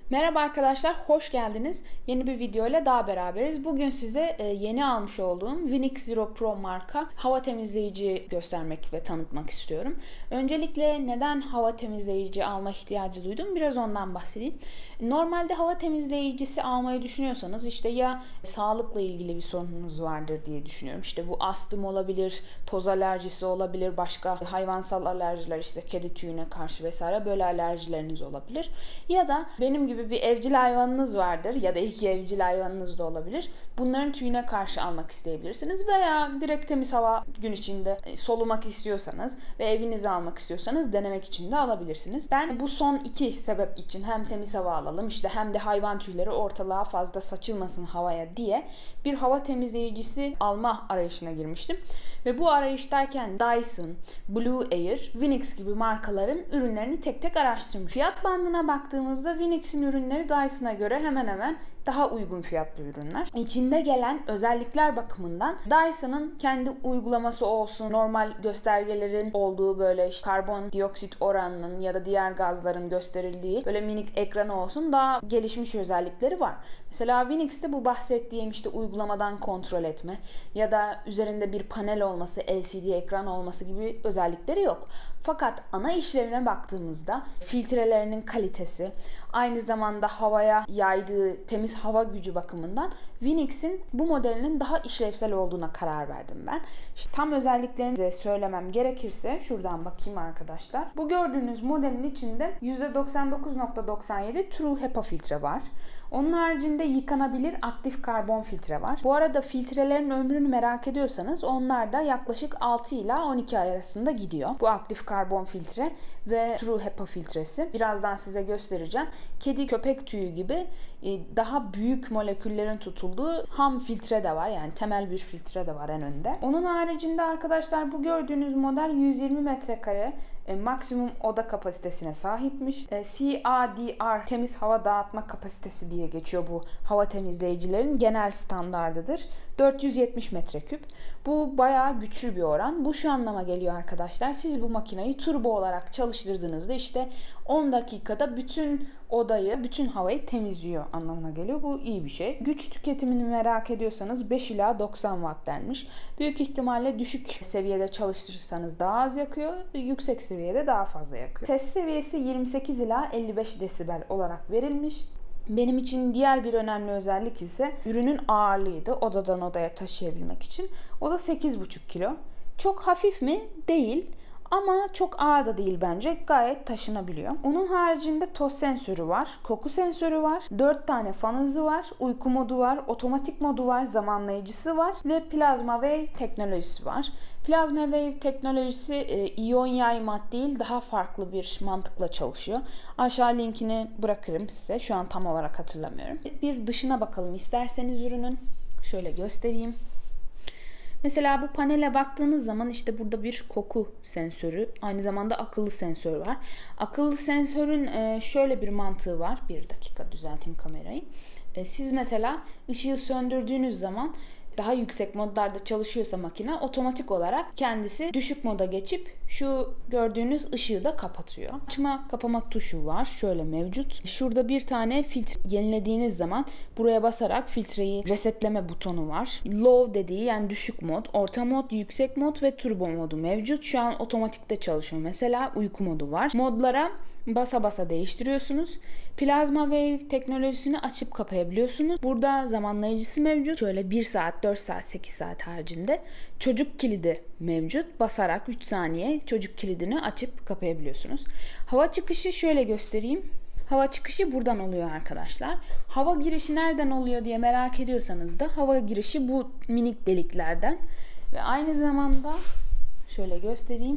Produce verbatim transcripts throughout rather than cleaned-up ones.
Merhaba arkadaşlar, hoş geldiniz. Yeni bir video ile daha beraberiz. Bugün size yeni almış olduğum Winix Zero Pro marka hava temizleyici göstermek ve tanıtmak istiyorum. Öncelikle neden hava temizleyici alma ihtiyacı duydum? Biraz ondan bahsedeyim. Normalde hava temizleyicisi almayı düşünüyorsanız işte ya sağlıkla ilgili bir sorununuz vardır diye düşünüyorum. İşte bu astım olabilir, toz alerjisi olabilir, başka hayvansal alerjiler işte kedi tüyüne karşı vesaire böyle alerjileriniz olabilir. Ya da benim gibi bir evcil hayvanınız vardır ya da iki evcil hayvanınız da olabilir. Bunların tüyüne karşı almak isteyebilirsiniz veya direkt temiz hava gün içinde solumak istiyorsanız ve evinize almak istiyorsanız denemek için de alabilirsiniz. Ben bu son iki sebep için hem temiz hava alalım işte hem de hayvan tüyleri ortalığa fazla saçılmasın havaya diye bir hava temizleyicisi alma arayışına girmiştim. Ve bu arayıştayken Dyson, Blue Air, Winix gibi markaların ürünlerini tek tek araştırmış. Fiyat bandına baktığımızda Winix'in ürünleri Dyson'a göre hemen hemen daha uygun fiyatlı ürünler. İçinde gelen özellikler bakımından Dyson'ın kendi uygulaması olsun, normal göstergelerin olduğu böyle işte karbondioksit oranının ya da diğer gazların gösterildiği böyle minik ekranı olsun daha gelişmiş özellikleri var. Mesela Winix'te bu bahsettiğim işte uygulamadan kontrol etme ya da üzerinde bir panel olması, L C D ekran olması gibi özellikleri yok. Fakat ana işlevine baktığımızda filtrelerinin kalitesi, aynı zamanda havaya yaydığı temiz hava gücü bakımından Winix'in bu modelinin daha işlevsel olduğuna karar verdim ben. İşte tam özelliklerini size söylemem gerekirse şuradan bakayım arkadaşlar. Bu gördüğünüz modelin içinde yüzde doksan dokuz nokta doksan yedi True HEPA filtre var. Onun haricinde yıkanabilir aktif karbon filtre var. Bu arada filtrelerin ömrünü merak ediyorsanız onlar da yaklaşık altı ila on iki ay arasında gidiyor. Bu aktif karbon filtre ve True HEPA filtresi. Birazdan size göstereceğim. Kedi köpek tüyü gibi daha büyük moleküllerin tutulduğu ham filtre de var. Yani temel bir filtre de var en önde. Onun haricinde arkadaşlar bu gördüğünüz model yüz yirmi metrekare E, maksimum oda kapasitesine sahipmiş. E, C A D R temiz hava dağıtma kapasitesi diye geçiyor bu hava temizleyicilerin genel standardıdır. dört yüz yetmiş metreküp. Bu bayağı güçlü bir oran. Bu şu anlama geliyor arkadaşlar. Siz bu makineyi turbo olarak çalıştırdığınızda işte on dakikada bütün odayı, bütün havayı temizliyor anlamına geliyor. Bu iyi bir şey. Güç tüketimini merak ediyorsanız beş ila doksan watt denmiş. Büyük ihtimalle düşük seviyede çalıştırırsanız daha az yakıyor, yüksek seviyede daha fazla yakıyor. Ses seviyesi yirmi sekiz ila elli beş desibel olarak verilmiş. Benim için diğer bir önemli özellik ise ürünün ağırlığıydı odadan odaya taşıyabilmek için. O da sekiz buçuk kilo. Çok hafif mi? Değil. Ama çok ağır da değil bence. Gayet taşınabiliyor. Onun haricinde toz sensörü var. Koku sensörü var. dört tane fan hızı var. Uyku modu var. Otomatik modu var. Zamanlayıcısı var. Ve Plasma Wave teknolojisi var. Plasma Wave teknolojisi e, iyon yayma değil daha farklı bir mantıkla çalışıyor. Aşağı linkini bırakırım size. Şu an tam olarak hatırlamıyorum. Bir dışına bakalım isterseniz ürünün. Şöyle göstereyim. Mesela bu panele baktığınız zaman işte burada bir koku sensörü, aynı zamanda akıllı sensör var. Akıllı sensörün şöyle bir mantığı var. Bir dakika düzelteyim kamerayı. Siz mesela ışığı söndürdüğünüz zaman daha yüksek modlarda çalışıyorsa makine otomatik olarak kendisi düşük moda geçip şu gördüğünüz ışığı da kapatıyor. Açma kapama tuşu var. Şöyle mevcut. Şurada bir tane filtre yenilediğiniz zaman buraya basarak filtreyi resetleme butonu var. Low dediği yani düşük mod, orta mod, yüksek mod ve turbo modu mevcut. Şu an otomatikte çalışıyor. Mesela uyku modu var. Modlara basa basa değiştiriyorsunuz. Plasma Wave teknolojisini açıp kapayabiliyorsunuz. Burada zamanlayıcısı mevcut. Şöyle bir saat, dört saat, sekiz saat haricinde çocuk kilidi mevcut. Basarak üç saniye çocuk kilidini açıp kapayabiliyorsunuz. Hava çıkışı şöyle göstereyim. Hava çıkışı buradan oluyor arkadaşlar. Hava girişi nereden oluyor diye merak ediyorsanız da hava girişi bu minik deliklerden. Ve aynı zamanda şöyle göstereyim.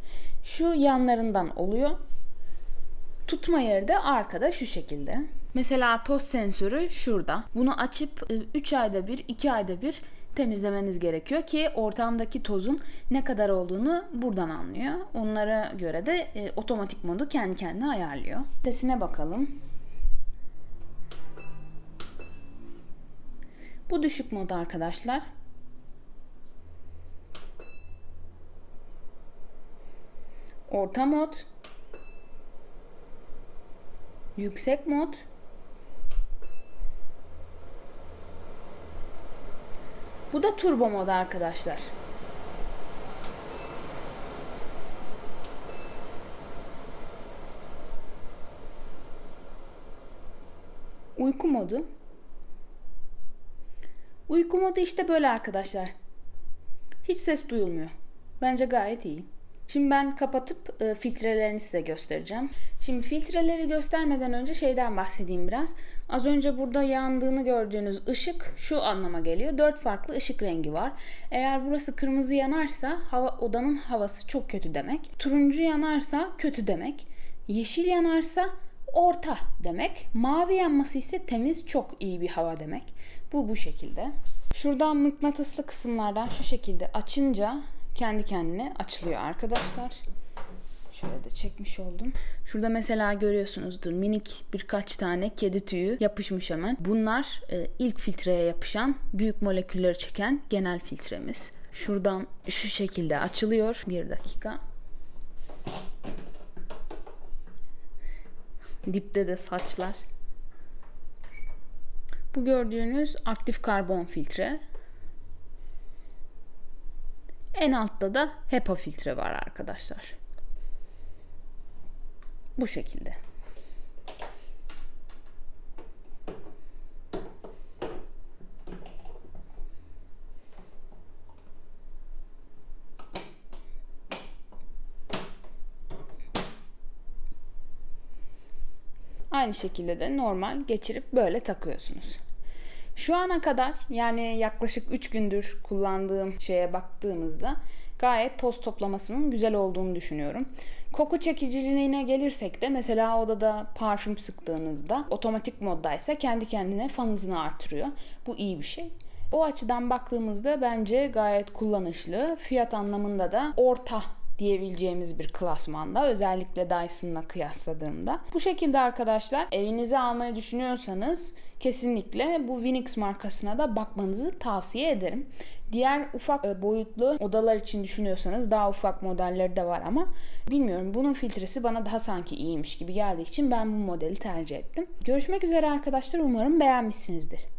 Şu yanlarından oluyor. Tutma yeri de arkada şu şekilde. Mesela toz sensörü şurada. Bunu açıp üç ayda bir, iki ayda bir temizlemeniz gerekiyor ki ortamdaki tozun ne kadar olduğunu buradan anlıyor. Onlara göre de e, otomatik modu kendi kendine ayarlıyor. Sesine bakalım. Bu düşük mod arkadaşlar. Orta mod. Yüksek mod Bu da turbo modu arkadaşlar. Uyku modu. Uyku modu işte böyle arkadaşlar. Hiç ses duyulmuyor. Bence gayet iyi. Şimdi ben kapatıp e, filtrelerini size göstereceğim. Şimdi filtreleri göstermeden önce şeyden bahsedeyim biraz. Az önce burada yandığını gördüğünüz ışık şu anlama geliyor. Dört farklı ışık rengi var. Eğer burası kırmızı yanarsa hava, odanın havası çok kötü demek. Turuncu yanarsa kötü demek. Yeşil yanarsa orta demek. Mavi yanması ise temiz, çok iyi bir hava demek. Bu bu şekilde. Şuradan mıknatıslı kısımlardan şu şekilde açınca kendi kendine açılıyor arkadaşlar. Şöyle de çekmiş oldum. Şurada mesela görüyorsunuzdur minik birkaç tane kedi tüyü yapışmış hemen. Bunlar e, ilk filtreye yapışan, büyük molekülleri çeken genel filtremiz. Şuradan şu şekilde açılıyor. Bir dakika. Dipte de saçlar. Bu gördüğünüz aktif karbon filtre. En altta da HEPA filtre var arkadaşlar. Bu şekilde. Aynı şekilde de normal geçirip böyle takıyorsunuz. Şu ana kadar, yani yaklaşık üç gündür kullandığım şeye baktığımızda gayet toz toplamasının güzel olduğunu düşünüyorum. Koku çekiciliğine gelirsek de mesela odada parfüm sıktığınızda otomatik moddaysa kendi kendine fan hızını artırıyor. Bu iyi bir şey. O açıdan baktığımızda bence gayet kullanışlı. Fiyat anlamında da orta diyebileceğimiz bir klasmanda, özellikle Dyson'la kıyasladığımda. Bu şekilde arkadaşlar, evinize almayı düşünüyorsanız kesinlikle bu Vynix markasına da bakmanızı tavsiye ederim. Diğer ufak boyutlu odalar için düşünüyorsanız daha ufak modelleri de var ama bilmiyorum, bunun filtresi bana daha sanki iyiymiş gibi geldiği için ben bu modeli tercih ettim. Görüşmek üzere arkadaşlar, umarım beğenmişsinizdir.